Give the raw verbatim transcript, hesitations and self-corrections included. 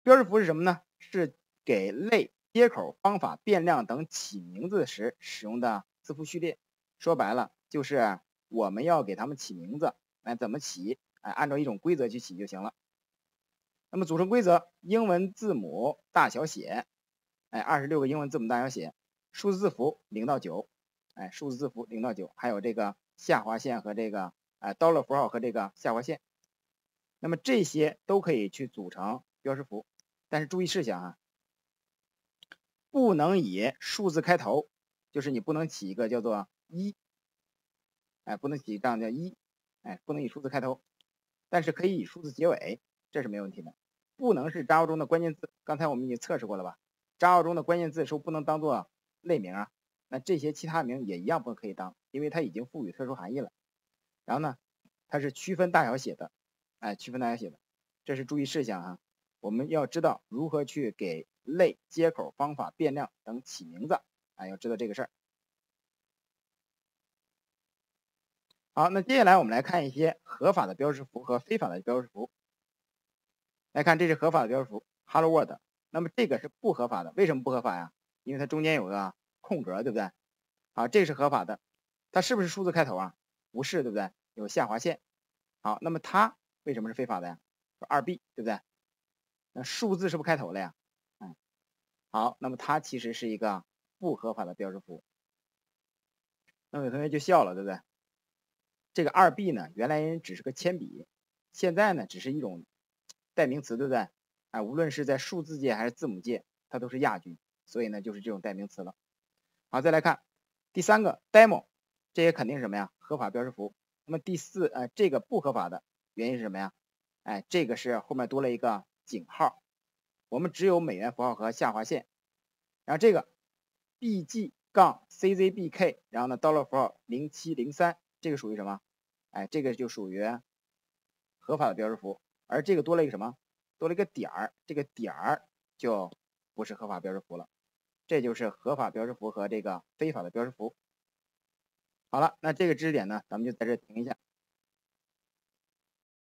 标识符是什么呢？是给类、接口、方法、变量等起名字时使用的字符序列。说白了，就是我们要给它们起名字，哎，怎么起？哎，按照一种规则去起就行了。那么组成规则：英文字母大小写，哎，二十六个英文字母大小写，数字字符零到九，哎，数字字符零到九，还有这个下划线和这个哎 dollar 符号和这个下划线。那么这些都可以去组成标识符，但是注意事项啊，不能以数字开头，就是你不能起一个叫做一，哎，不能起这样叫一，哎，不能以数字开头，但是可以以数字结尾，这是没问题的。不能是 Java 中的关键字，刚才我们已经测试过了吧 ？Java 中的关键字是不能当做类名啊，那这些其他名也一样不可以当，因为它已经赋予特殊含义了。然后呢，它是区分大小写的，哎，区分大小写的，这是注意事项啊。我们要知道如何去给类、接口、方法、变量等起名字，哎，要知道这个事儿。好，那接下来我们来看一些合法的标识符和非法的标识符。来看，这是合法的标识符 ，Hello World。那么这个是不合法的，为什么不合法呀？因为它中间有个空格，对不对？好，这个是合法的，它是不是数字开头啊？不是，对不对？有下划线。好，那么它为什么是非法的呀？二 B， 对不对？那数字是不是开头了呀？嗯，好，那么它其实是一个不合法的标识符。那么有同学就笑了，对不对？这个二 B 呢，原来只是个铅笔，现在呢，只是一种代名词，对不对？哎，无论是在数字界还是字母界，它都是亚军，所以呢，就是这种代名词了。好，再来看第三个 demo， 这也肯定是什么呀？合法标识符。那么第四，呃，这个不合法的原因是什么呀？哎，这个是后面多了一个井号，我们只有美元符号和下划线。然后这个 bg 杠 czbk， 然后呢 dollar 符号零七零三，这个属于什么？哎，这个就属于合法的标识符，而这个多了一个什么？多了一个点儿，这个点儿就不是合法标识符了。这就是合法标识符和这个非法的标识符。好了，那这个知识点呢，咱们就在这停一下。